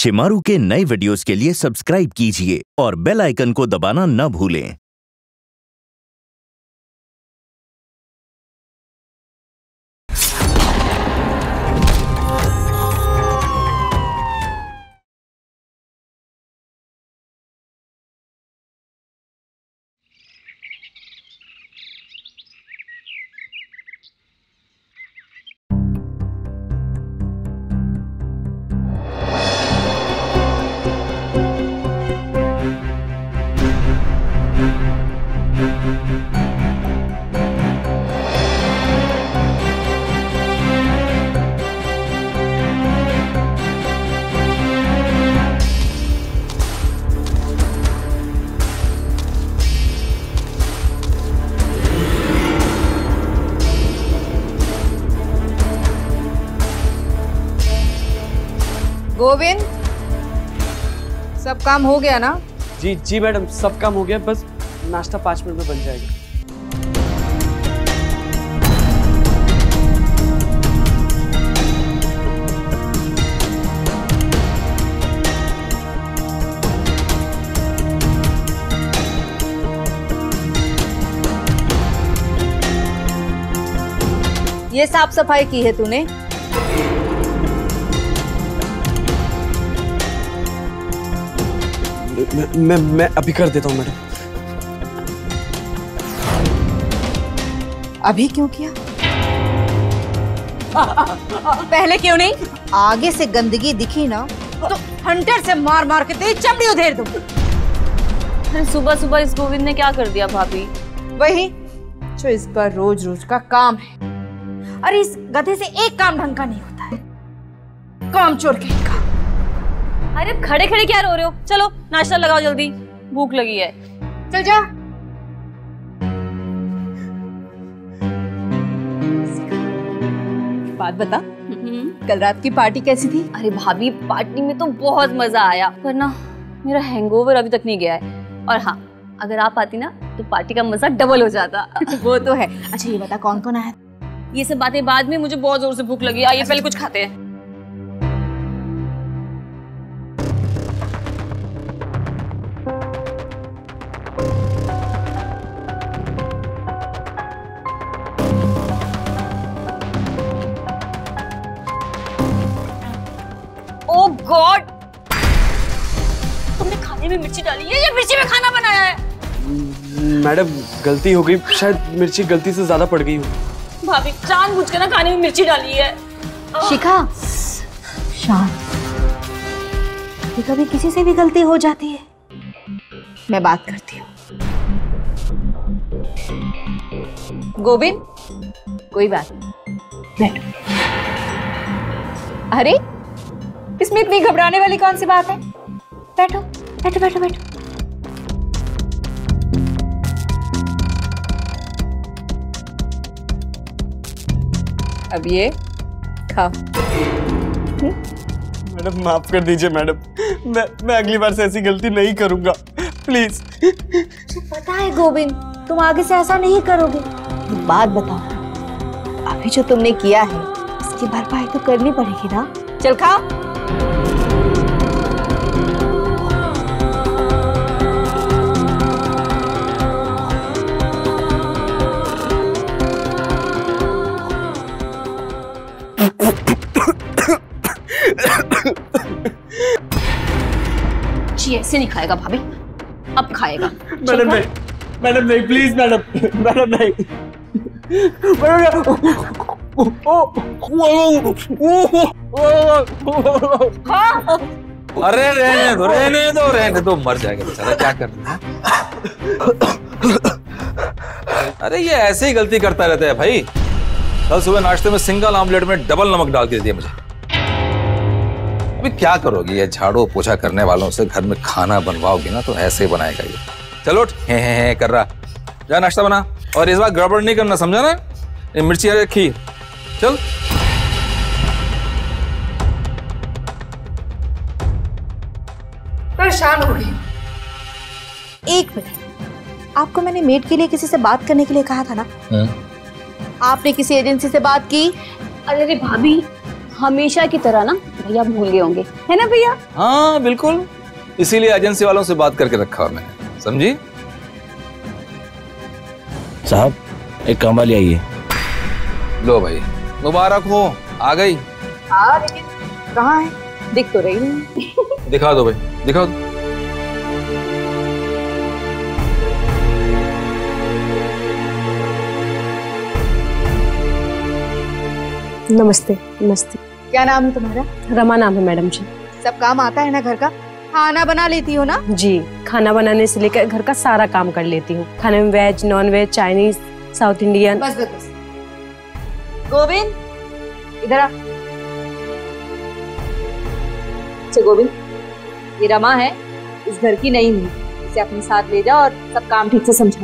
शिमारू के नए वीडियोस के लिए सब्सक्राइब कीजिए और बेल आइकन को दबाना न भूलें। गोविंद, सब काम हो गया ना? जी जी मैडम, सब काम हो गया, बस नाश्ता 5 मिनट में बन जाएगा। ये साफ सफाई की है तूने? मैं अभी कर देता हूँ मैडम। अभी क्यों किया? पहले क्यों नहीं? आगे से गंदगी दिखी ना तो हंटर से मार मार के तेरी चमड़ी उधेड़ दूं। अरे सुबह सुबह इस गोविंद ने क्या कर दिया भाभी? वही जो इसका रोज रोज का काम है। अरे इस गधे से एक काम ढंग का नहीं होता है। काम चोर कहीं का। अरे खड़े खड़े क्या रो रहे हो? चलो नाश्ता लगाओ जल्दी, भूख लगी है। चल जा। बात बता, कल रात की पार्टी कैसी थी? अरे भाभी, पार्टी में तो बहुत मजा आया, पर ना मेरा हैंगओवर अभी तक नहीं गया है। और हाँ, अगर आप आती ना तो पार्टी का मजा डबल हो जाता। वो तो है। अच्छा ये बता, कौन कौन आया? ये सब बातें बाद में, मुझे बहुत जोर से भूख लगी। आइए पहले कुछ खाते हैं। ओह गॉड, तुमने खाने में मिर्ची डाली है या मिर्ची में खाना बनाया है? मैडम गलती हो गई, शायद मिर्ची गलती से ज्यादा पड़ गई हो। भाभी जानबूझ के ना खाने में मिर्ची डाली है। शिखा, शांत। कभी किसी से भी गलती हो जाती है। मैं बात करती हूँ। गोविंद, कोई बात नहीं, बैठो। अरे इसमें इतनी घबराने वाली कौन सी बात है? बैठो बैठो बैठो बैठो। अब ये खाओ। मैडम माफ कर दीजिए मैडम, मैं अगली बार से ऐसी गलती नहीं करूंगा, प्लीज। पता है गोविंद, तुम आगे से ऐसा नहीं करोगे। तो बात बताओ, अभी जो तुमने किया है इसकी भरपाई तो करनी पड़ेगी ना। चल खाओ। जी ऐसे नहीं खाएगा भाभी, अब खाएगा। मैडम नहीं, मैडम नहीं, प्लीज मैडम, मैडम नहीं। हाँ? अरे रहने दो, मर जाएगा बेचारा, क्या करना है। अरे ये ऐसे ही गलती करता रहता है भाई। कल सुबह नाश्ते में सिंगल ऑमलेट में डबल नमक डाल के दिया मुझे। अभी क्या करोगी? ये झाड़ू पोछा करने वालों से घर में खाना बनवाओगी ना तो ऐसे ही बनाएगा ये। चलो हे कर रहा, जा नाश्ता बना, और इस बार गड़बड़ नहीं करना, समझा ना? ये मिर्ची रखी, चल। परेशान हो गई। एक मिनट, आपको मैंने मेड के लिए किसी से बात करने के लिए कहा था ना? आपने किसी एजेंसी से बात की? अरे भाभी, हमेशा की तरह ना भैया भूल गए होंगे, है ना भैया? हाँ बिल्कुल, इसीलिए एजेंसी वालों से बात करके रखा हुआ मैंने, समझी? साहब एक काम वाली आई है। लो भाई, मुबारक हो, आ गई। हाँ लेकिन कहाँ है? दिख तो रही नहीं। दिखा दो भाई, दिखा दो। नमस्ते। नमस्ते। क्या नाम है तुम्हारा? रमा नाम है मैडम जी। सब काम आता है ना घर का? खाना बना लेती हो ना? जी, खाना बनाने से लेकर घर का सारा काम कर लेती हूँ। खाने में veg, non veg, Chinese, South Indian. बस बस बस। गोविंद इधर आ। अच्छा गोविंद, ये रमा है, इस घर की नई है, इसे अपने साथ ले जाओ और सब काम ठीक से समझा।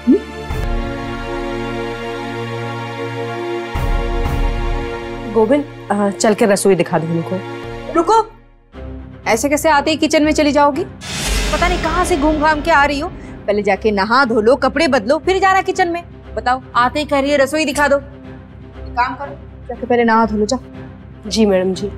गोविंद चल के रसोई दिखा दो उनको। रुको, ऐसे कैसे आते ही किचन में चली जाओगी? पता नहीं कहाँ से घूम घाम के आ रही हो। पहले जाके नहा धो लो, कपड़े बदलो, फिर जाना किचन में। बताओ, आते ही कह रही है रसोई दिखा दो। काम करो, जाके पहले नहा धो लो, जा। जी मैडम जी।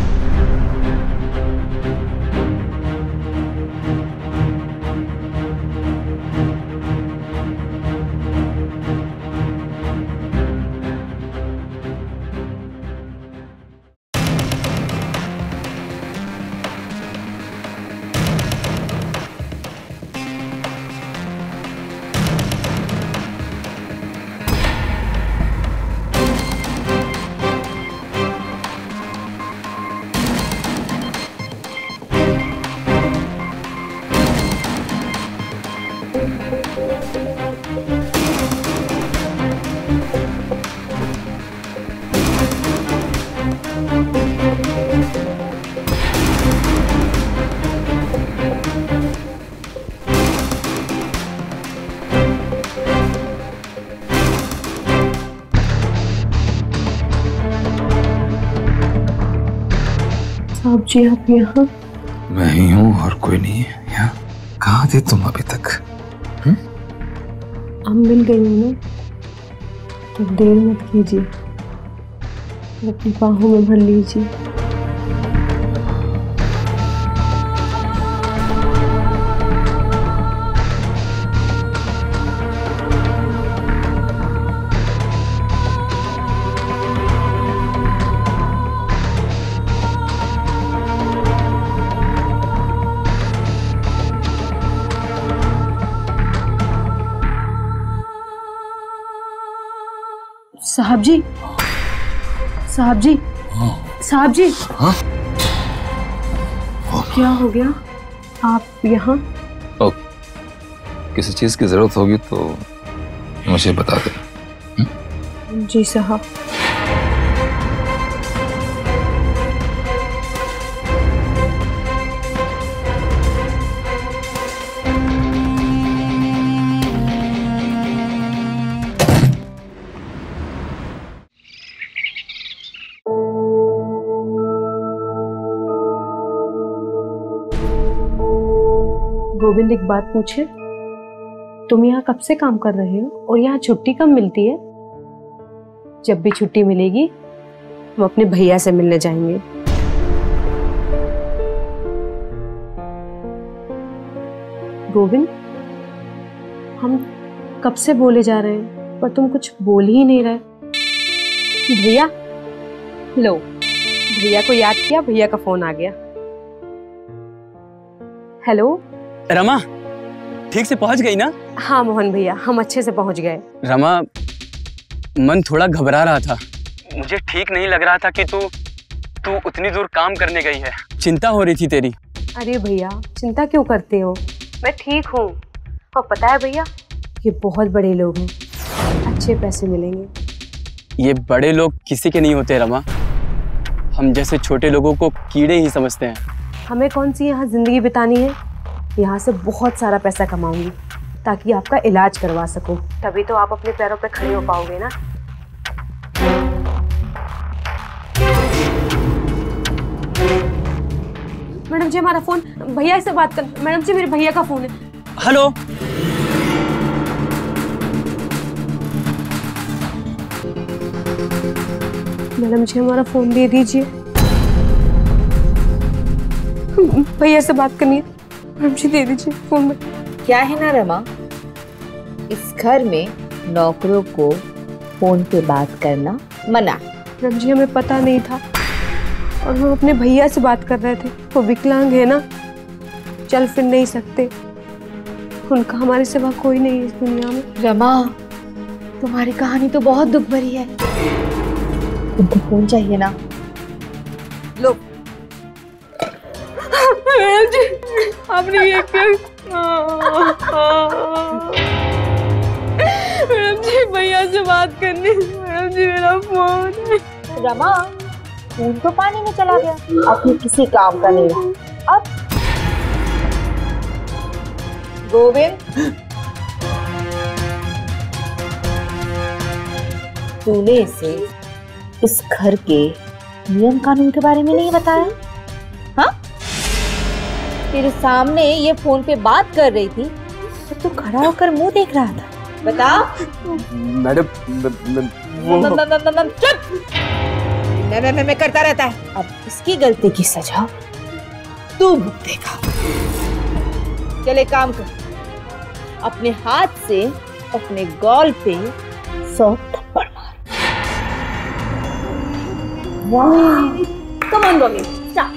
साहब जी आप यहाँ? मैं ही हूँ और कोई नहीं है यहाँ। कहाँ थे तुम अभी तक? हम मिल गई हूँ ना, तो देर मत कीजिए, अपनी बाहों में भर लीजिए। साहब जी, साहब जी, साहब जी, क्या हो गया? आप यहाँ? किसी चीज की जरूरत होगी तो मुझे बता दे। जी साहब। गोविंद एक बात पूछे, तुम यहाँ कब से काम कर रहे हो और यहाँ छुट्टी कब मिलती है? जब भी छुट्टी मिलेगी हम अपने भैया से मिलने जाएंगे। गोविंद, हम कब से बोले जा रहे हैं पर तुम कुछ बोल ही नहीं रहे। भैया, लो, भैया को याद किया, भैया का फोन आ गया। हेलो रमा, ठीक से पहुंच गई ना? हाँ मोहन भैया, हम अच्छे से पहुंच गए। रमा, मन थोड़ा घबरा रहा था। मुझे ठीक नहीं लग रहा था कि तू उतनी दूर काम करने गई है। चिंता हो रही थी तेरी। अरे भैया, चिंता क्यों करते हो? मैं ठीक हूँ। और पता है भैया, ये बहुत बड़े लोग हैं, अच्छे पैसे मिलेंगे। ये बड़े लोग किसी के नहीं होते रमा। हम जैसे छोटे लोगों को कीड़े ही समझते हैं। हमें कौन सी यहाँ जिंदगी बितानी है? यहाँ से बहुत सारा पैसा कमाऊंगी ताकि आपका इलाज करवा सकूं। तभी तो आप अपने पैरों पे खड़े हो पाओगे ना। मैडम जी, हमारा फोन, भैया से बात कर। मैडम जी, मेरे भैया का फोन है। हेलो, मैडम जी, हमारा फोन दे दीजिए। भैया से बात करनी है। मैडम जी दे दीजिए फोन में। क्या है ना रमा, इस घर में नौकरों को फोन पे बात करना मना। मैडम जी हमें पता नहीं था और हम अपने भैया से बात कर रहे थे। वो विकलांग है ना, चल फिर नहीं सकते, उनका हमारे सिवा कोई नहीं है इस दुनिया में। रमा, तुम्हारी कहानी तो बहुत दुख भरी है। तुमको फोन चाहिए ना, लो। मैडम जी आपने ये क्या? मैडम जी भैया से बात करनी। मैडम जी मेरा फोन। रमा, फोन तो पानी में चला गया, अब ये किसी काम का नहीं रहा। अब गोविंद, तूने इसे इस घर के नियम कानून के बारे में नहीं बताया? हाँ, तेरे सामने ये फोन पे बात कर रही थी तो तू खड़ा होकर मुंह देख रहा था। बता। मैडम चुप। मैं करता रहता है। अब इसकी गलती की सजा तू भुगतेगा। चले काम कर, अपने हाथ से अपने गॉल पे 100 थप्पड़ मार। Come on Govind, start.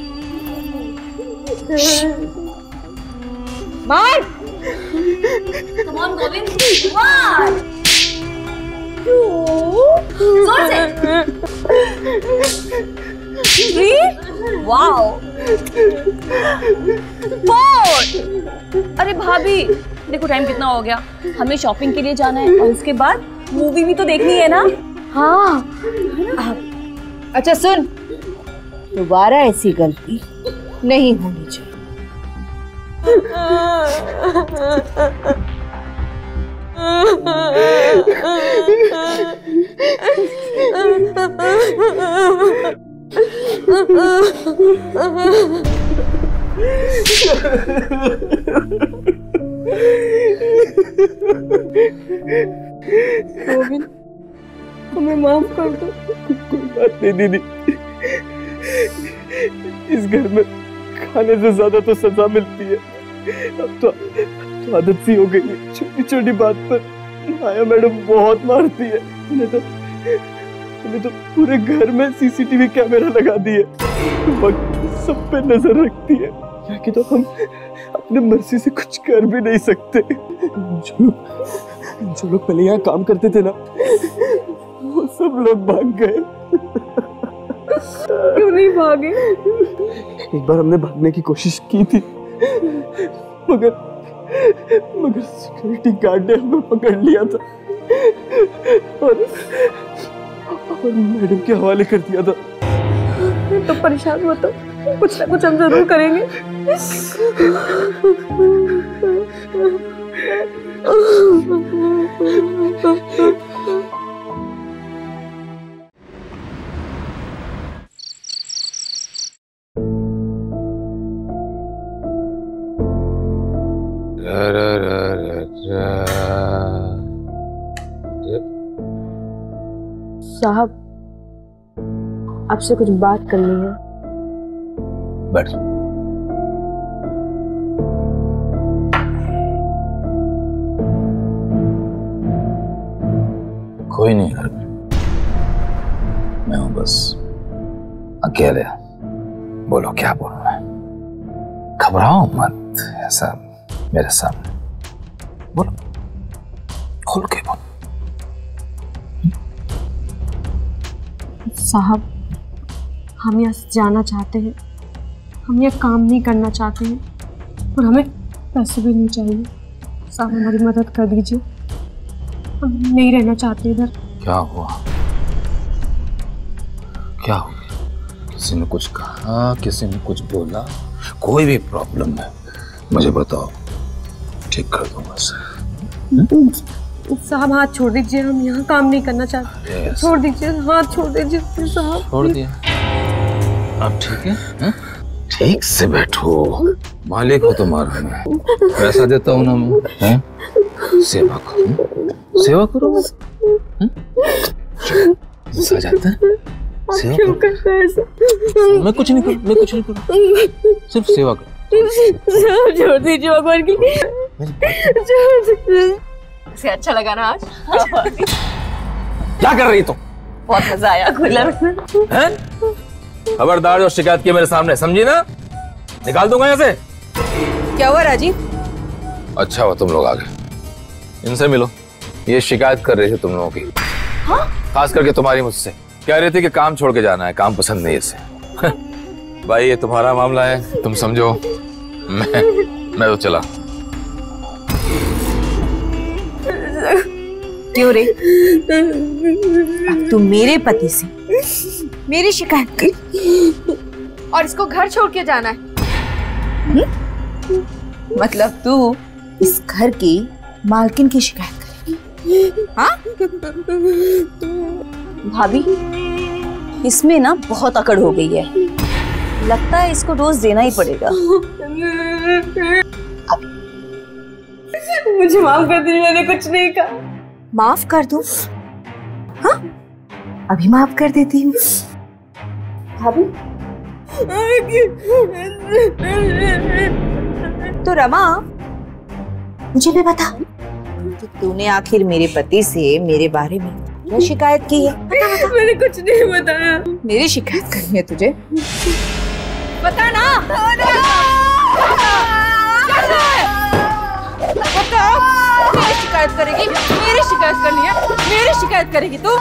मार। कम ऑन गोविंद, मार। जोर से। 3, वाओ, 4। अरे भाभी देखो टाइम कितना हो गया, हमें शॉपिंग के लिए जाना है और उसके बाद मूवी भी तो देखनी है ना। हाँ, अच्छा सुन, दोबारा ऐसी गलती नहीं होनी चाहिए। गोविंद हमें माफ कर दो। कोई बात नहीं दीदी, इस घर में खाने से ज्यादा तो सजा मिलती है। अब तो आदत सी हो गई है, छोटी छोटी बात पर माया मैडम बहुत मारती है। उन्हें तो पूरे घर में सीसीटीवी कैमरा लगा दिए, वक्त सब पे नजर रखती है। कि तो हम अपने मर्जी से कुछ कर भी नहीं सकते। जो लोग पहले यहाँ काम करते थे ना, वो सब लोग भाग गए। क्यों नहीं भागे? एक बार हमने भागने की कोशिश की थी, मगर सिक्योरिटी गार्ड ने हमें पकड़ लिया था और मैडम के हवाले कर दिया था। तो परेशान मत हो, कुछ ना कुछ हम जरूर करेंगे। साहब, आपसे कुछ बात करनी है। बैठ। कोई नहीं घर में, मैं हूं बस अकेले। बोलो क्या बोलना है, घबराओ मत, ऐसा मेरे सामने बोलो, खुल के बोलो। साहब, हम यहाँ से जाना चाहते हैं, हम यहाँ काम नहीं करना चाहते हैं और हमें पैसे भी नहीं चाहिए। साहब हमारी मदद कर दीजिए, हम नहीं रहना चाहते इधर। क्या हुआ, क्या हो गया? किसी ने कुछ कहा, किसी ने कुछ बोला? कोई भी प्रॉब्लम है मुझे बताओ, ठीक कर दूंगा सर। साहब हाथ छोड़ दीजिए, हम यहाँ काम नहीं करना चाहते। छोड़ दीजिए, हाथ छोड़ दीजिए साहब। छोड़ दिया, अब ठीक है? ठीक से बैठो, मालिक हो तुम्हारा, मैं पैसा देता हूँ ना मैं, सेवा करो, सेवा करो। गुस्सा जाता है? सेवा क्यों कर। करते हैं ऐसा? मैं कुछ नहीं करूँ, मैं कुछ नहीं करूँ, सिर्फ सेवा कर। छोड़ दीजिए भगवान की। छोड़ दीजिए। से अच्छा लगा ना आज? क्या कर रही तुम? बहुत मजा आया कूलर में। हैं? खबरदार जो शिकायत की मेरे सामने, समझी ना? निकाल दूंगा यहाँ से। क्या हुआ राजीव? अच्छा हुआ तुम लोग आ गए। इनसे मिलो, ये शिकायत कर रहे थे तुम लोगों की। हाँ? खास करके तुम्हारी मुझसे। कह रहे थे कि काम छोड़ के जाना है, काम पसंद नहीं है इसे। भाई ये तुम्हारा मामला है, तुम समझो। मैं तो चला। क्यों रे? अब तू मेरे पति से मेरी शिकायत कर और इसको घर छोड़ के जाना है? मतलब तू इस घर की मालकिन की शिकायत करेगी? हाँ? भाभी, इसमें ना बहुत अकड़ हो गई है। लगता है इसको डोज देना ही पड़ेगा। मुझे माफ कर दीजिए, मैंने कुछ नहीं कहा। माफ कर दूं? हाँ? अभी माफ कर देती हूँ। भाभी, तो रमा, मुझे भी बता कि तूने आखिर मेरे पति से मेरे बारे में क्या शिकायत की है? मैंने कुछ नहीं बताया। मेरी शिकायत करनी है तुझे? बता ना। बता। मेरी शिकायत करेगी? मेरी शिकायत करनी है? मेरी शिकायत करेगी तू?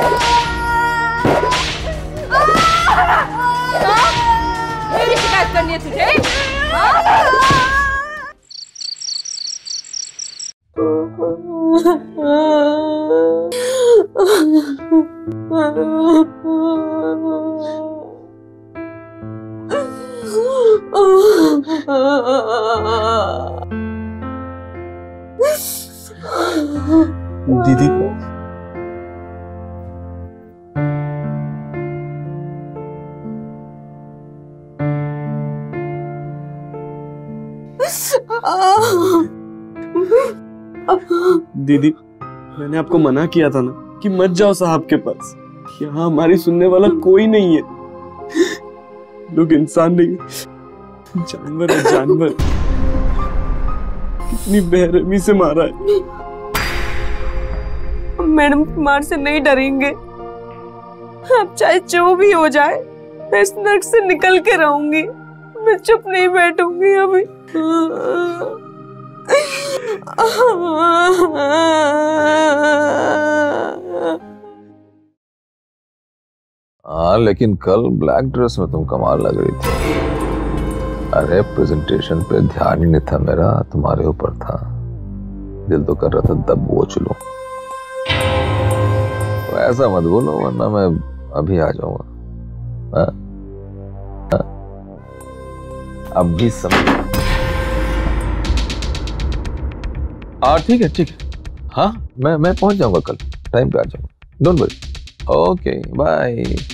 मेरी शिकायत करनी है तुझे? दीदी दीदी, मैंने आपको मना किया था ना कि मत जाओ साहब के पास। यहाँ हमारी सुनने वाला कोई नहीं है। लोग इंसान नहीं, जानवर है, जानवर। कितनी बेरहमी से मारा है। मैडम कुमार से नहीं डरेंगे। अब चाहे जो भी हो जाए, मैं इस नर्क से निकल के रहूंगी। मैं चुप नहीं बैठूंगी अभी। हाँ, लेकिन कल ब्लैक ड्रेस में तुम कमाल लग रही थी। अरे प्रेजेंटेशन पे ध्यान ही नहीं था मेरा, तुम्हारे ऊपर था। दिल तो कर रहा था दबोच लूं। तो ऐसा मत बोलो वरना मैं अभी आ जाऊंगा। अब भी समझ। ठीक है ठीक है। हाँ, मैं पहुंच जाऊंगा कल, टाइम पे आ जाऊंगा। Don't worry. Okay bye.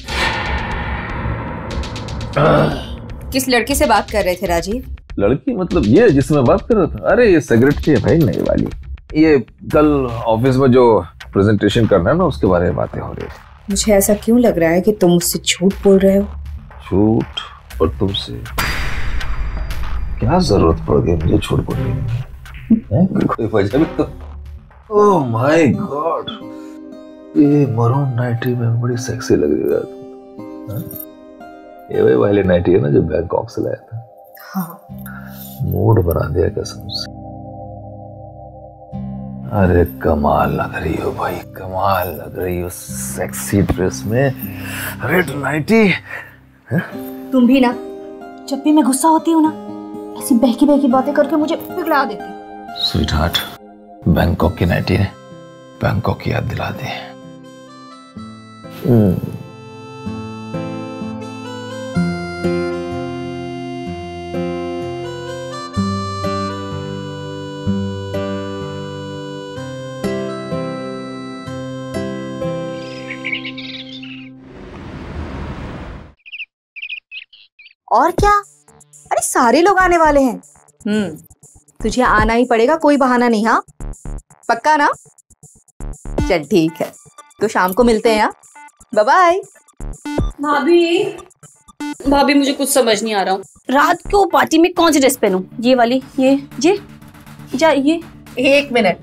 किस लड़की से बात कर रहे थे राजीव? लड़की मतलब ये जिसमें बात कर रहा था? अरे ये सिगरेट की है भाई, नई वाली। ये कल ऑफिस में जो प्रेजेंटेशन करना है ना, उसके बारे में बातें हो रही थी। मुझे ऐसा क्यों लग रहा है कि तुम मुझसे झूठ बोल रहे हो? झूठ? और तुमसे क्या जरूरत पड़ गई मुझे झूठ बोलने की? कोई वजह भी तो। ओह माय गॉड, ये मरून नाइटी में बड़ी सेक्सी लग रही है तुम। ये वही वाली नाइटी है ना जो बैंकॉक से लाया था? हाँ। मूड बना दिया कसम से। अरे कमाल लग रही हो भाई, कमाल लग रही हो सेक्सी ड्रेस में, रेड नाइटी। तुम भी ना, जब भी मैं गुस्सा होती हूँ ना, ऐसी बहकी बहकी बातें करके मुझे पिघला देती। स्वीट हार्ट, बैंकॉक की नाइटी ने बैंकॉक की याद दिला दी। और क्या? अरे सारे लोग आने वाले हैं। तुझे आना ही पड़ेगा, कोई बहाना नहीं। हाँ पक्का ना? चल ठीक है, तो शाम को मिलते हैं। Bye bye. भाभी भाभी मुझे कुछ समझ नहीं आ रहा हूँ। रात को पार्टी में कौन सी ड्रेस पहनूं? ये वाली, ये या ये? एक मिनट।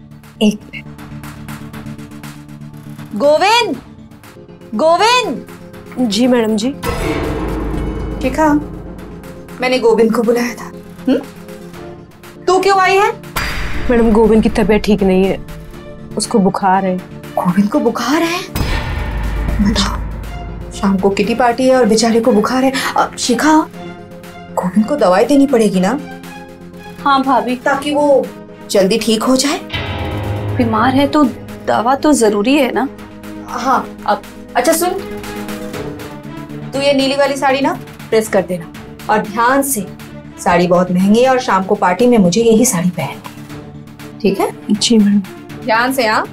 गोविंद, गोविंद। जी मैडम जी। शिखा, मैंने गोविंद को बुलाया था। तू क्यों आई है? मैडम गोविंद की तबीयत ठीक नहीं है, उसको बुखार है। गोविंद को बुखार है? बताओ, शाम को किटी पार्टी है और बेचारे को बुखार है। शिखा, गोविंद को दवाई देनी पड़ेगी ना? हाँ भाभी, ताकि वो जल्दी ठीक हो जाए। बीमार है तो दवा तो जरूरी है ना। हाँ। अब अच्छा सुन, तू ये नीली वाली साड़ी ना प्रेस कर देना, और ध्यान से, साड़ी बहुत महंगी है और शाम को पार्टी में मुझे यही साड़ी पहननी, ठीक है? जी मैडम। ध्यान से। हाँ।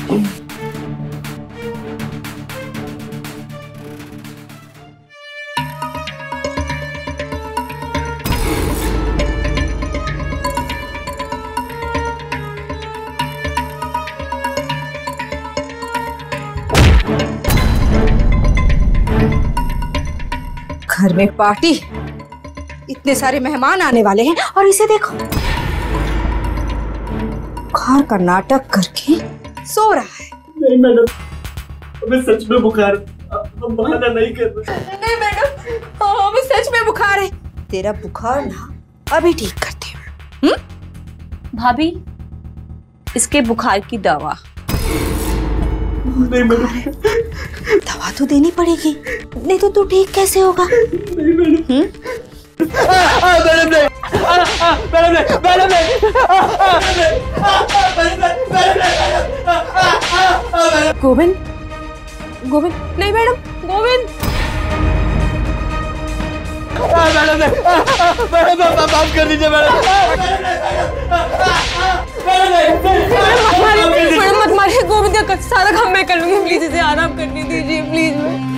घर में पार्टी, इतने सारे मेहमान आने वाले हैं और इसे देखो, बुखार का नाटक करके सो रहा है। नहीं मैडम, हमें सच में बुखार, हम बहाना नहीं कर रहे। नहीं मैडम, हमें सच में बुखार है। तेरा बुखार ना अभी ठीक करती हूँ। भाभी, इसके बुखार की दवा। नहीं मैडम, दवा तो देनी पड़ेगी, नहीं तो तू ठीक कैसे होगा? नहीं मैडम। मैडम नहीं, मैडम नहीं, मैडम नहीं। गोविंद, गोविंद नहीं मैडम, गोविंद। मैडम नहीं, मैडम माफ कर दीजिए मैडम। मैडम मत मारिए, गोविंद का सारा काम मैं कर लूंगी, प्लीज इसे आराम करने दीजिए प्लीज।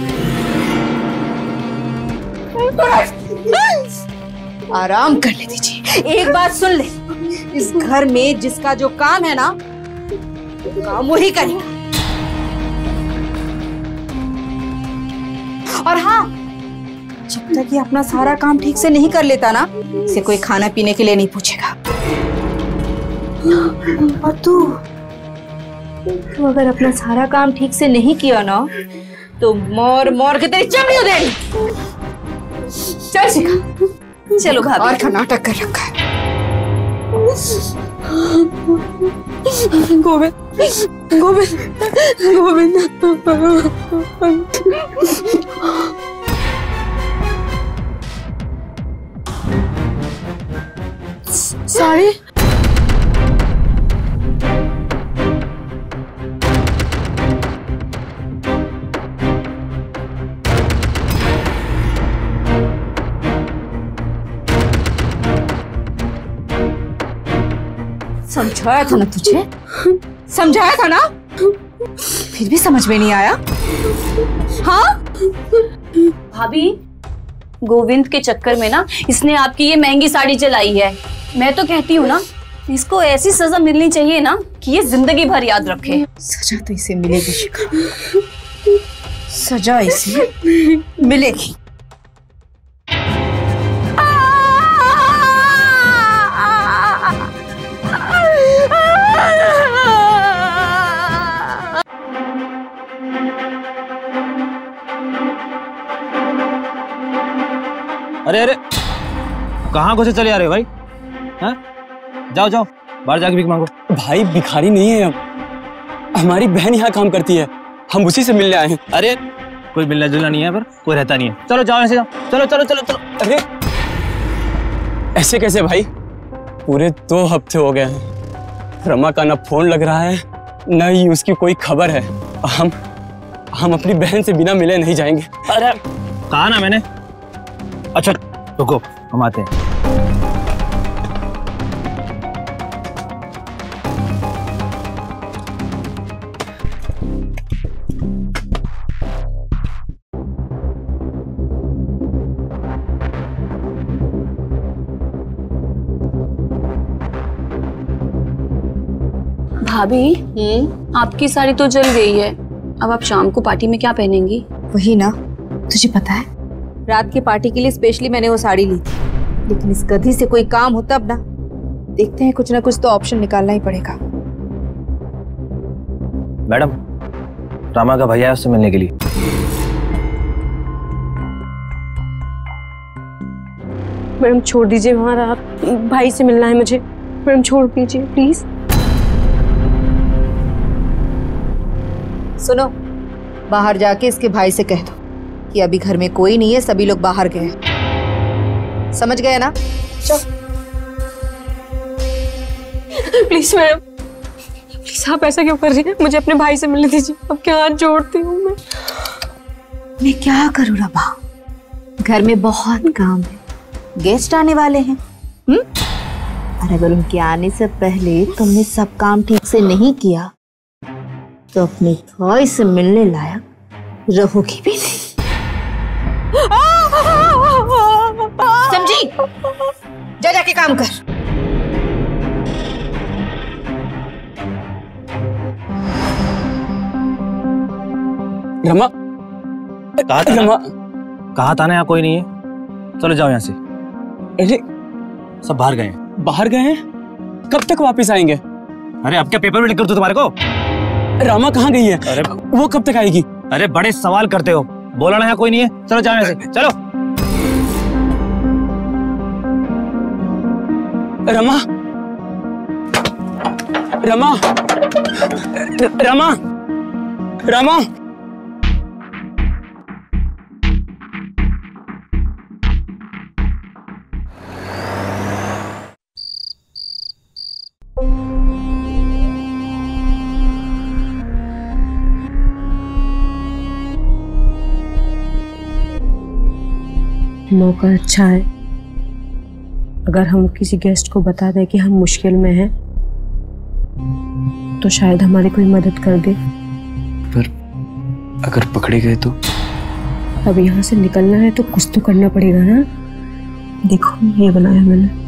आराम करने दीजिए। एक बात सुन ले, इस घर में जिसका जो काम है ना, काम वही करेगा। और हाँ, जब तक ये अपना सारा काम ठीक से नहीं कर लेता ना, इसे कोई खाना पीने के लिए नहीं पूछेगा। और तू अगर अपना सारा काम ठीक से नहीं किया ना, तो मोर मोर के तेरी चमड़ी उधेड़ी। चल शिखा, चलो भाभी। और का नाटक कर रखा है। गोविंद, गोविंद, गोविंद। साड़ी समझाया था ना तुझे, समझाया था ना, फिर भी समझ में नहीं आया। हाँ भाभी, गोविंद के चक्कर में ना इसने आपकी ये महंगी साड़ी चलाई है। मैं तो कहती हूँ ना, इसको ऐसी सजा मिलनी चाहिए ना कि ये जिंदगी भर याद रखे। सजा तो इसे मिलेगी शिखा, सजा इसे मिलेगी। अरे अरे, कहाँ घुसे चले आ रहे हो भाई? हाँ? जाओ जाओ, बाहर जाके भीख मांगो। भाई भिखारी नहीं है हम, हमारी बहन यहाँ काम करती है, हम उसी से मिलने आए हैं। अरे कोई मिलना जुलना नहीं है, पर कोई रहता नहीं है। चलो जाओ, ऐसे जाओ, चलो चलो चलो चलो। अरे ऐसे कैसे भाई, पूरे 2 हफ्ते हो गए हैं, रमा का ना फोन लग रहा है, ना ही उसकी कोई खबर है। हम अपनी बहन से बिना मिले नहीं जाएंगे। अरे कहा ना मैंने। अच्छा रुको, हम आते हैं। भाभी, आपकी साड़ी तो जल गई है, अब आप शाम को पार्टी में क्या पहनेंगी? वही ना, तुझे पता है, रात की पार्टी के लिए स्पेशली मैंने वो साड़ी ली थी, लेकिन इस गधी से कोई काम हो तब ना। देखते हैं, कुछ ना कुछ तो ऑप्शन निकालना ही पड़ेगा। मैडम, रामा का भैया है, उससे मिलने के लिए। मैडम छोड़ दीजिए, वहाँ रात भाई से मिलना है मुझे। मैडम छोड़ दीजिए प्लीज। सुनो, बाहर जाके इसके भाई से कह दो कि अभी घर में कोई नहीं है, सभी लोग बाहर गए हैं। समझ गए ना? चलो। प्लीज मैडम, प्लीज आप ऐसा क्यों कर रही हैं? मुझे अपने भाई से मिलने दीजिए। अब क्या हाथ जोड़ती हूँ मैं क्या करूँ रबा, घर में बहुत काम है, गेस्ट आने वाले हैं। और अगर उनके आने से पहले तुमने सब काम ठीक से नहीं किया तो अपने भाई से मिलने लायक रहोगी भी नहीं। समझी? जा जाके काम कर। रमा, कहा था रमा, कहा था ना यहाँ कोई नहीं है। चलो जाओ यहाँ से। अरे सब बाहर गए हैं। बाहर गए हैं? कब तक वापस आएंगे? अरे अब क्या पेपर में लिख कर दो तुम्हारे को? रामा कहाँ गई है? अरे वो कब तक आएगी? अरे बड़े सवाल करते हो। बोला ना यहाँ कोई नहीं है। चलो जाओ यहाँ से, चलो। रमा, रमा, रमा, रमा। मौका अच्छा है, अगर हम किसी गेस्ट को बता दें कि हम मुश्किल में हैं तो शायद हमारी कोई मदद कर दे। पर अगर पकड़े गए तो? अब यहाँ से निकलना है तो कुछ तो करना पड़ेगा ना। देखो ये बनाया मैंने।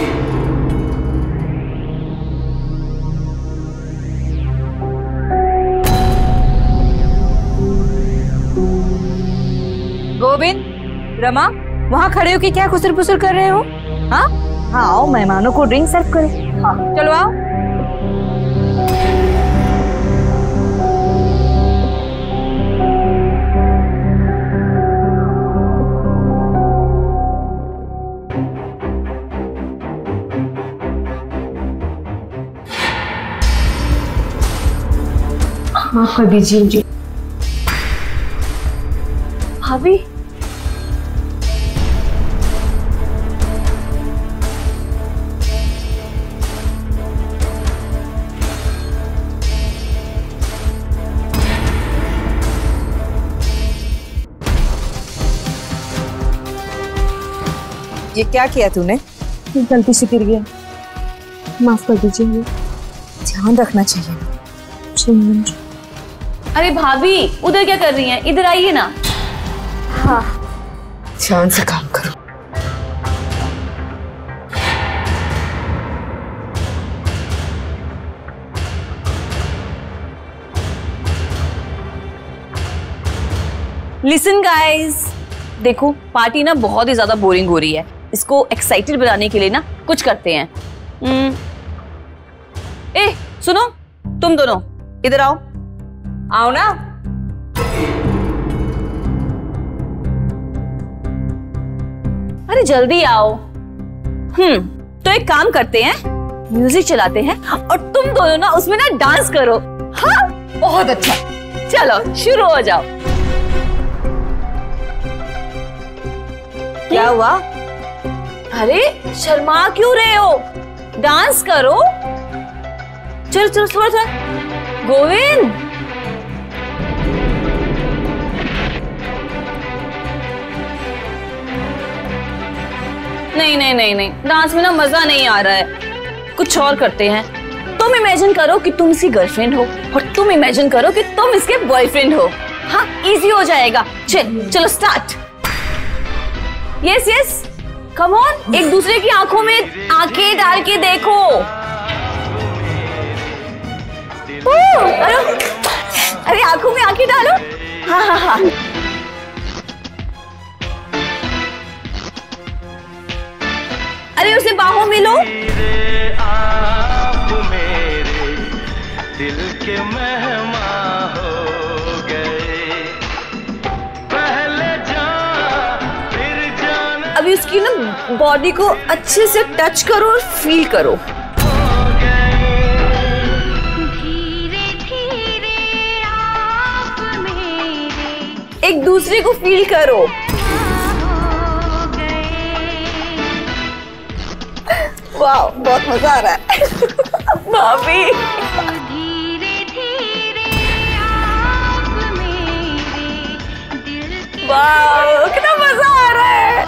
गोविंद, रमा, वहाँ खड़े हो कि क्या खुसर पुसर कर रहे हो? हाँ हाँ, आओ मेहमानों को ड्रिंक सर्व करो। हाँ चलो आओ। माफ कर दीजिए मुझे। भाभी, ये क्या किया तूने? गलती से गिर गया, माफ कर दीजिए। ध्यान रखना चाहिए। अरे भाभी, उधर क्या कर रही हैं? इधर आइए ना। हाँ, ध्यान से काम करो। लिसन गाइस, देखो पार्टी ना बहुत ही ज्यादा बोरिंग हो रही है। इसको एक्साइटेड बनाने के लिए ना कुछ करते हैं। ए सुनो, तुम दोनों इधर आओ। आओ ना। अरे जल्दी आओ। तो एक काम करते हैं, म्यूजिक चलाते हैं और तुम दोनों ना उसमें ना डांस करो। हाँ बहुत अच्छा, चलो शुरू हो जाओ। क्या हुआ? अरे शर्मा क्यों रहे हो? डांस करो। चलो चलो थोड़ा थोड़ा। गोविंद, नहीं नहीं नहीं नहीं, डांस में ना मजा नहीं आ रहा है। कुछ और करते हैं। तुम इमेजिन करो कि तुम इसकी गर्लफ्रेंड हो और तुम इमेजिन करो कि तुम इसके बॉयफ्रेंड हो। हाँ इजी हो जाएगा। चलो start. Yes yes, come on, एक दूसरे की आंखों में आंखें डाल के देखो। अरे आंखों में आंखें डालो। हाँ हाँ हाँ, अरे उसे बाहों में लो। आप मेरे दिल के मेहमान हो गए, पहले जान फिर जान। अभी उसकी ना बॉडी को अच्छे से टच करो और फील करो। एक दूसरे को फील करो। वाह, बहुत मजा आ रहा है भाभी। वाह, कितना मजा आ रहा है।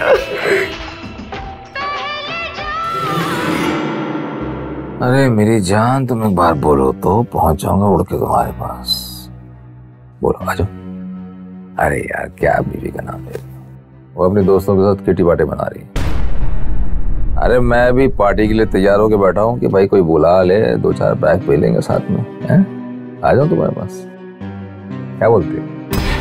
अरे मेरी जान, तुम एक बार बोलो तो पहुंच जाऊंगा उड़ के तुम्हारे पास। बोलो, आ जाओ। अरे यार, क्या बीवी का नाम है, वो अपने दोस्तों के साथ किटी पार्टी बना रही है। अरे मैं भी पार्टी के लिए तैयार होके बैठा हूँ कि भाई कोई बुला ले, 2-4 बैग पे लेंगे साथ में, हैं? आ जाओ तुम्हारे पास, क्या बोलते हो?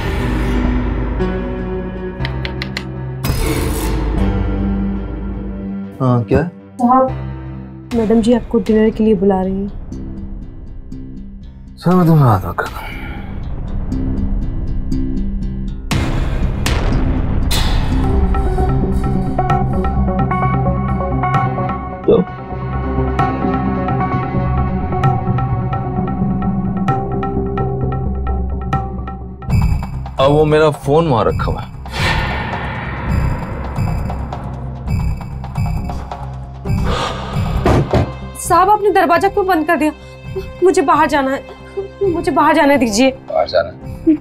हाँ, क्या साहब, मैडम जी आपको डिनर के लिए बुला रही हैं। चलो मैं तुम्हें बात करता हूँ। तो अब वो मेरा फोन वहां रखा हुआ है। साहब, आपने दरवाजा क्यों बंद कर दिया? मुझे बाहर जाना है, मुझे बाहर जाने दीजिए। बाहर जाना है?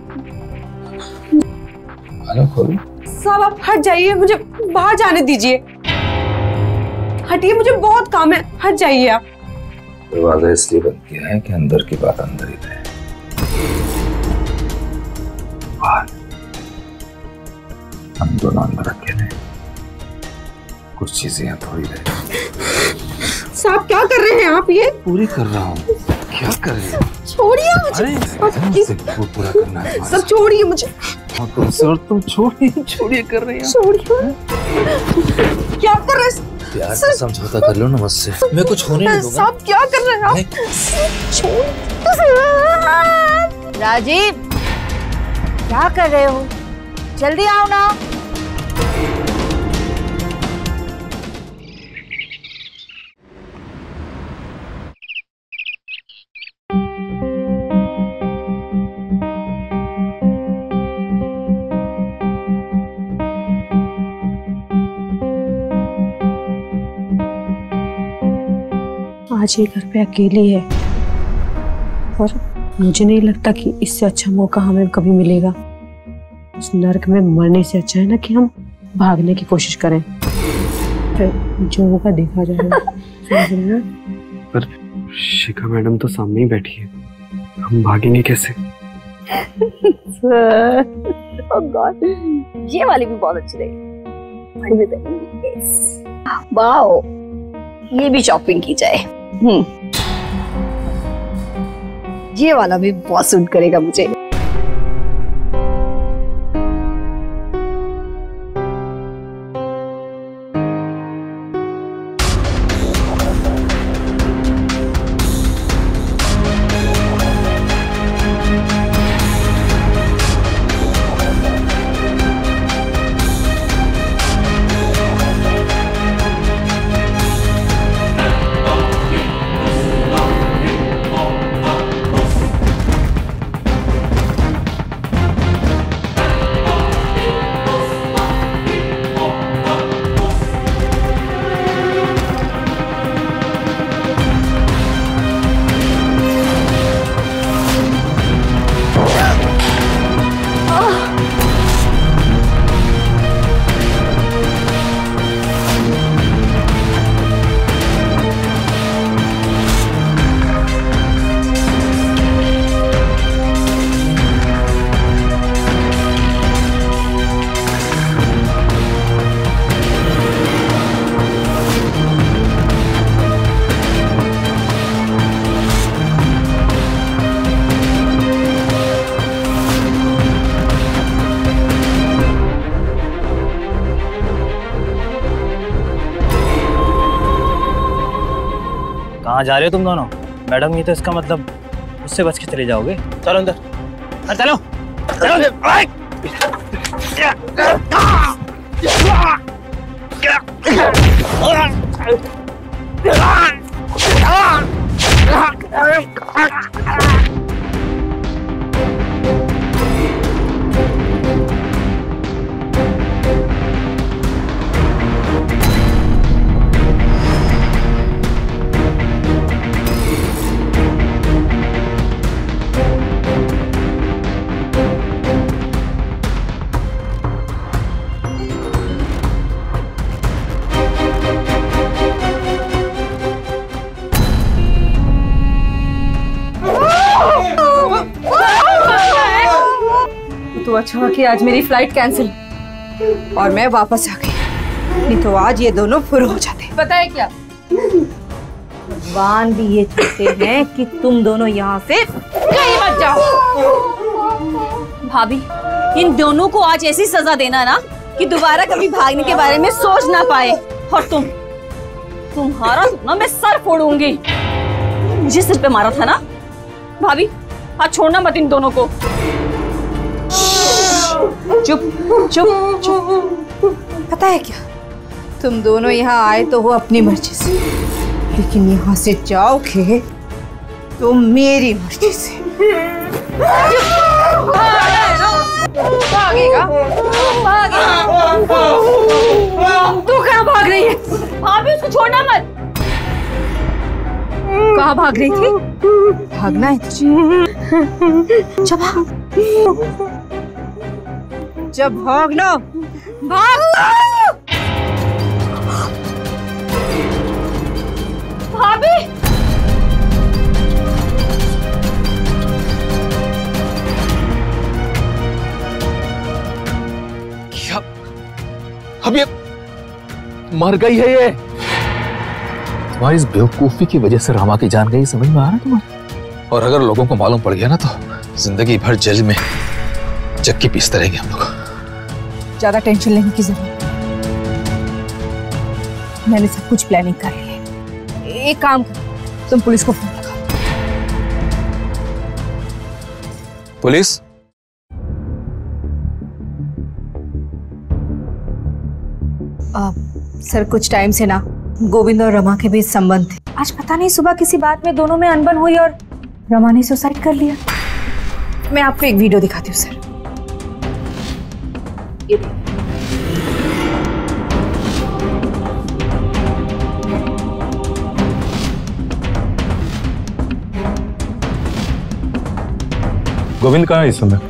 आना, खोलो। साहब आप हट जाइए, मुझे बाहर जाने दीजिए। हटिए, मुझे बहुत काम है, हट जाइए आप। दरवाजा इसलिए बंद किया है कि अंदर की बात अंदर ही रहे। बाहर हम दोनों अंदर अकेले, कुछ चीजें यहाँ थोड़ी रहे। साहब क्या कर रहे हैं आप? ये पूरी कर रहा हूँ। क्या कर रहे हो? छोड़िए मुझे। अरे पूरा करना है। सब छोड़िए मुझे। तुमसे और तुम छोड़िए कर रहे हो। छोड़िए। क्या कर रहे हैं? प्यार से समझौता कर लो ना मुझसे, मैं कुछ होने नहीं दूंगा। साहब क्या कर रहे हैं आप? राजीव, क्या कर रहे हो? जल्दी आओ ना। आज ये घर पे अकेली है और मुझे नहीं लगता कि इससे अच्छा मौका हमें कभी मिलेगा। उस नर्क में मरने से अच्छा है ना कि हम भागने की कोशिश करें, फिर जो होगा देखा जाएगा। पर शिखा मैडम तो सामने ही बैठी है, हम भागेंगे कैसे? Oh God, ये वाली भी बहुत अच्छी लगी। वाओ, ये भी शॉपिंग की जाए। ये वाला भी बहुत सूट करेगा मुझे। कहाँ जा रहे हो तुम दोनों? मैडम, ये तो इसका मतलब उससे बच के चले जाओगे। चलो अंदर, चलो चलो। तो अच्छा हुआ कि आज मेरी फ्लाइट कैंसिल और मैं वापस आ गई, नहीं तो आज ये दोनों फुर हो जाते। पता है क्या, भगवान भी ये चाहते हैं कि तुम दोनों यहाँ से कहीं मत जाओ। भाभी, इन दोनों को आज ऐसी सजा देना ना कि दोबारा कभी भागने के बारे में सोच ना पाए। और तुम्हारा तो ना मैं सर फोड़ूंगी। मुझे सिर पे मारा था ना भाभी, आज छोड़ना मत इन दोनों को। चुप चुप चुप। पता है क्या, तुम दोनों यहाँ आए तो हो अपनी मर्जी से, लेकिन यहाँ से जाओगे तो मेरी मर्जी से। भागेगा, तू कहाँ भाग रही है? भाभी, उसको छोड़ना मत। कहाँ भाग रही थी? भागना है तुझे? जब जब भाग लो, भाग। भाभी, क्या अब ये मर गई है? ये तुम्हारी इस बेवकूफी की वजह से रमा की जान गई, समझ में आ रहा है तुम्हें? और अगर लोगों को मालूम पड़ गया ना तो जिंदगी भर जेल में चक्की पीसते रहेंगे हम लोग। ज्यादा टेंशन लेने की जरूरत नहीं, मैंने सब कुछ प्लानिंग कर ली है। एक काम करो, तुम पुलिस को फोन लगाओ। पुलिस? सर, कुछ टाइम से ना गोविंद और रमा के बीच संबंध थे। आज पता नहीं सुबह किसी बात में दोनों में अनबन हुई और रमा ने सुसाइड कर लिया। मैं आपको एक वीडियो दिखाती हूँ सर। ये गोविंद कहाँ है इस समय?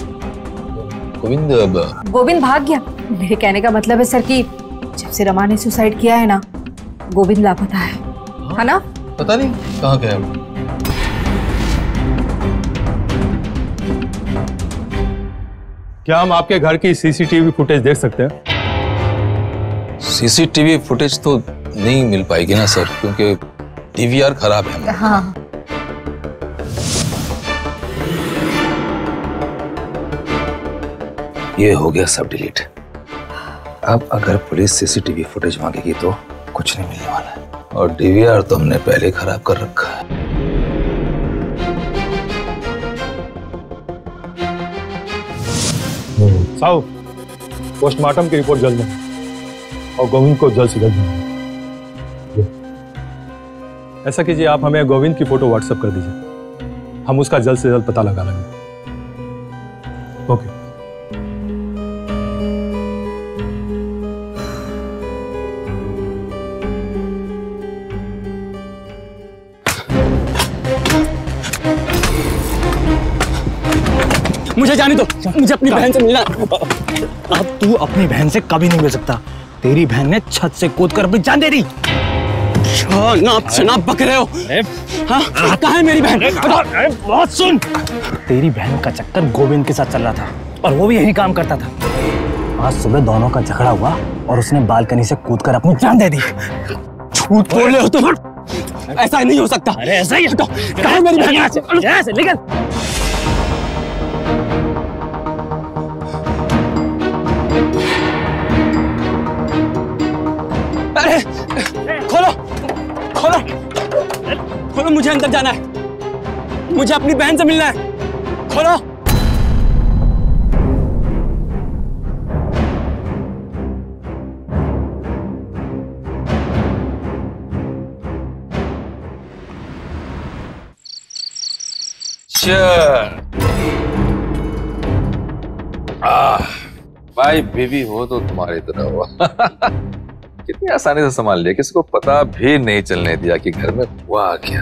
गोविंद भाग गया। मेरे कहने का मतलब है सर कि जब से रमा ने सुसाइड किया है ना, गोविंद लापता है ना? पता नहीं कहाँ गया है। क्या हम आपके घर की सीसीटीवी फुटेज देख सकते हैं? सीसीटीवी फुटेज तो नहीं मिल पाएगी ना सर, क्योंकि डीवीआर खराब है। हाँ, ये हो गया सब डिलीट। अब अगर पुलिस सीसीटीवी फुटेज मांगेगी तो कुछ नहीं मिलने वाला है, और डीवीआर तो हमने पहले खराब कर रखा है। साहब, पोस्टमार्टम की रिपोर्ट जल्द दें और गोविंद को जल्द से जल्द दें। ऐसा कीजिए, आप हमें गोविंद की फोटो व्हाट्सएप कर दीजिए, हम उसका जल्द से जल्द पता लगा लेंगे। ओके। मुझे जाने दो, मुझे अपनी बहन से मिलना। अब तू अपनी बहन से कभी नहीं मिल सकता। तेरी बहन ने छत से कूदकर अपनी जान दे दी। शनाब बक रहे हो? हाँ, कहाँ है मेरी बहन? बहुत सुन, तेरी बहन का चक्कर गोविंद के साथ चल रहा था और वो भी यही काम करता था। आज सुबह दोनों का झगड़ा हुआ और उसने बालकनी से कूदकर अपनी जान दे दी। झूठ बोल रहे हो तुम? ऐसा नहीं हो सकता। अरे ऐसा ही। कहाँ है मेरी बहन? ऐसे निकल। अरे खोलो खोलो। खोलो, मुझे अंदर जाना है, मुझे अपनी बहन से मिलना है। खोलो। भाई बीवी हो तो तुम्हारी तरह हुआ। कितनी आसानी से संभाल लिया, किसी को पता भी नहीं चलने दिया कि घर में हुआ क्या।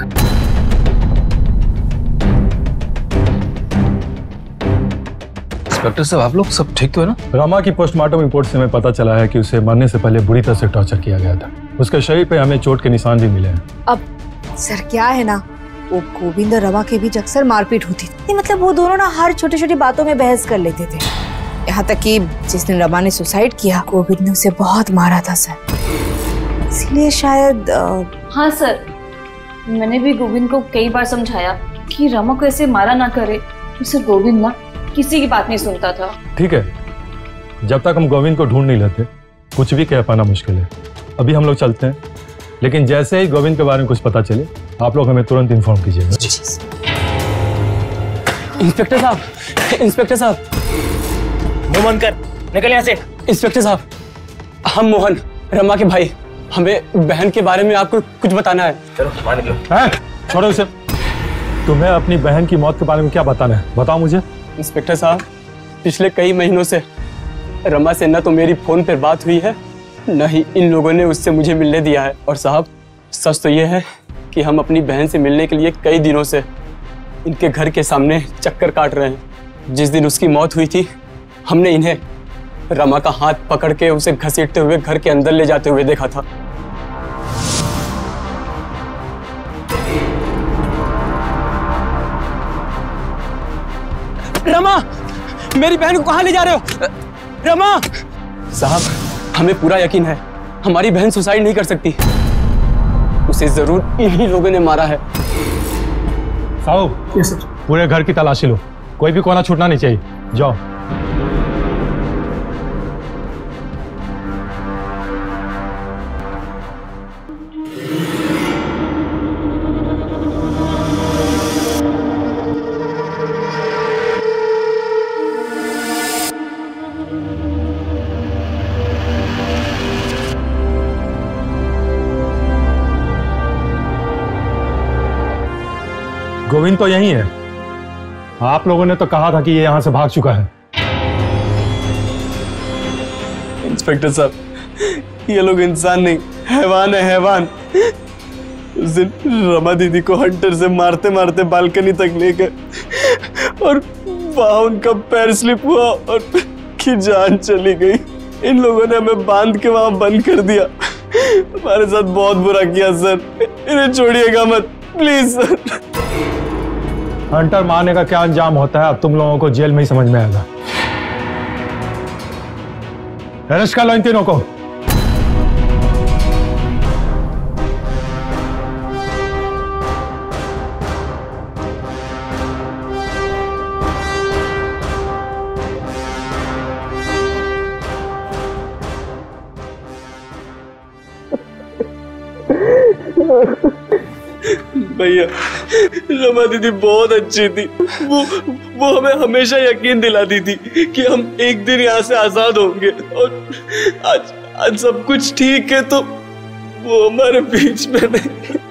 इंस्पेक्टर साहब, आप लोग सब ठीक तो है ना? रमा की पोस्टमार्टम रिपोर्ट से हमें पता चला है कि उसे मरने से पहले बुरी तरह से टॉर्चर किया गया था। उसके शरीर पे हमें चोट के निशान भी मिले हैं। अब सर क्या है ना, वो गोविंद और रमा के बीच अक्सर मारपीट होती थी। मतलब वो दोनों ना हर छोटी छोटी बातों में बहस कर लेते थे। यहाँ तक कि जिस दिन रमा ने सुसाइड किया, गोविंद ने उसे बहुत मारा था सर। इसलिए शायद हाँ सर, मैंने भी गोविंद को कई बार समझाया कि रमा को ऐसे मारा ना करे। उसे गोविंद ना किसी की बात नहीं सुनता था। ठीक है, जब तक हम गोविंद को ढूंढ नहीं लेते कुछ भी कह पाना मुश्किल है। अभी हम लोग चलते हैं, लेकिन जैसे ही गोविंद के बारे में कुछ पता चले आप लोग हमें तुरंत इन्फॉर्म कीजिएगा। इंस्पेक्टर साहब, इंस्पेक्टर साहब, मुंह बंद कर, निकल यहाँ से। इंस्पेक्टर साहब, हम मोहन, रमा के भाई, हमें बहन के बारे में आपको कुछ बताना है। चलो बाहर निकलो। छोड़ो इसे। तुम्हें अपनी बहन की मौत के बारे में क्या बताना है, बताओ मुझे। इंस्पेक्टर साहब, पिछले कई महीनों से रमा से न तो मेरी फोन पर बात हुई है, न ही इन लोगों ने उससे मुझे मिलने दिया है। और साहब, सच तो ये है कि हम अपनी बहन से मिलने के लिए कई दिनों से इनके घर के सामने चक्कर काट रहे हैं। जिस दिन उसकी मौत हुई थी, हमने इन्हें रमा का हाथ पकड़ के उसे घसीटते हुए घर के अंदर ले जाते हुए देखा था। रमा, मेरी बहन को कहां ले जा रहे हो? रमा साहब, हमें पूरा यकीन है हमारी बहन सुसाइड नहीं कर सकती। उसे जरूर इन्हीं लोगों ने मारा है। साहब, पूरे घर की तलाशी लो, कोई भी कोना छूटना नहीं चाहिए। जाओ। गोविंद तो यही है। आप लोगों ने तो कहा था कि ये यहां से भाग चुका है। इंस्पेक्टर साहब, ये लोग इंसान नहीं, हैवान है, हैवान। उस दिन रमा दीदी को हंटर से मारते मारते बालकनी तक ले गए और वहां उनका पैर स्लिप हुआ और की जान चली गई। इन लोगों ने हमें बांध के वहां बंद कर दिया। हमारे साथ बहुत बुरा किया सर, इन्हें छोड़िएगा मत प्लीज सर। हंटर मारने का क्या अंजाम होता है अब तुम लोगों को जेल में ही समझ में आएगा। अरेस्ट कर लो इन तीनों को। भैया, रमा दीदी बहुत अच्छी थी। वो हमें हमेशा यकीन दिलाती थी कि हम एक दिन यहाँ से आजाद होंगे। और आज सब कुछ ठीक है तो वो हमारे बीच में नहीं।